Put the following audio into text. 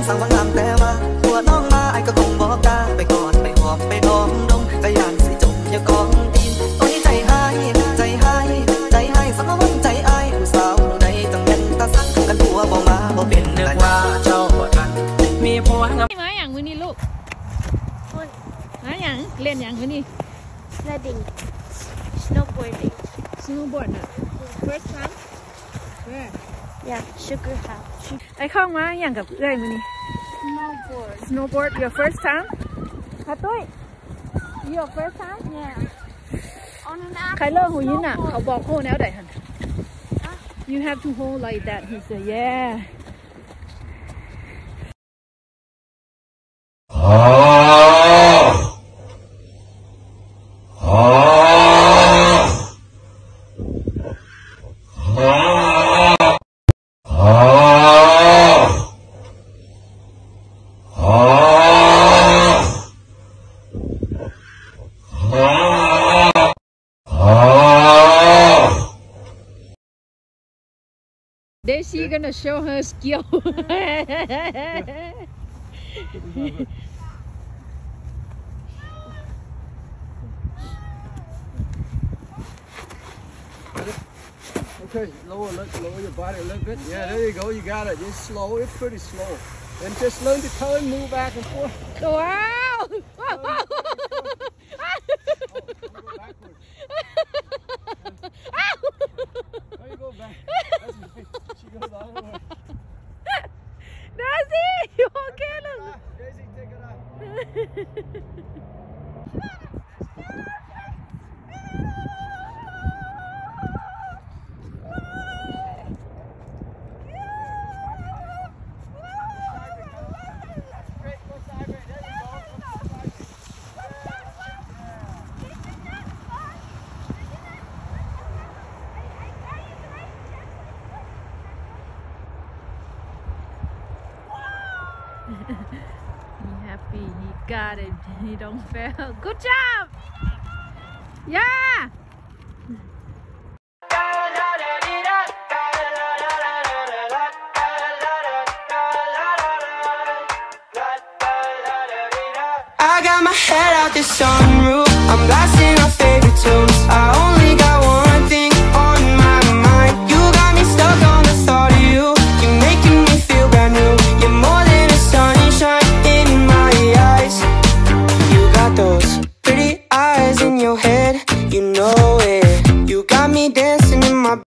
สั่งบางงามแต่ว่าตัวน้องมาไอ้ก็คงบอกกล้าไปกอดไปหอบไปดมดมใจยานสิจมอย่ากองตีนตัวนี้ใจให้ใจให้ใจให้สมองใจไอ้ผู้สาวใดจังเป็นตาสั่งกันผัวบ่มาบ่เป็นนึกว่าเจ้าบ่ทันมีผัวงามมาอย่างมื้อนี้ลูกมาอย่างเล่นอย่างมื้อนี้ sledding snowboarding snowboard น่ะ first time where yeah sugar house ไอ้เข้ามาอย่างกับเอ้ยมื้อนี้ snowboard your first time ค่ะตุ้ย your first time yeah on an app ใครเลิกหูยินอ่ะเขาบอกโค้แนวใดหัน you have to hold like that he said yeah Then she gonna show her skill. Okay, lower your body a little bit. Yeah, there you go. You got it. Just slow. It's pretty slow. And just learn to turn, move back and forth. Wow! There you go back. That's right. She goes all the way. Daisy, you okay? Daisy, take it out. He happy, he got it, he don't fail. Good job! Yeah! I got my head out the sunroof, I'm blasting our favorite tune.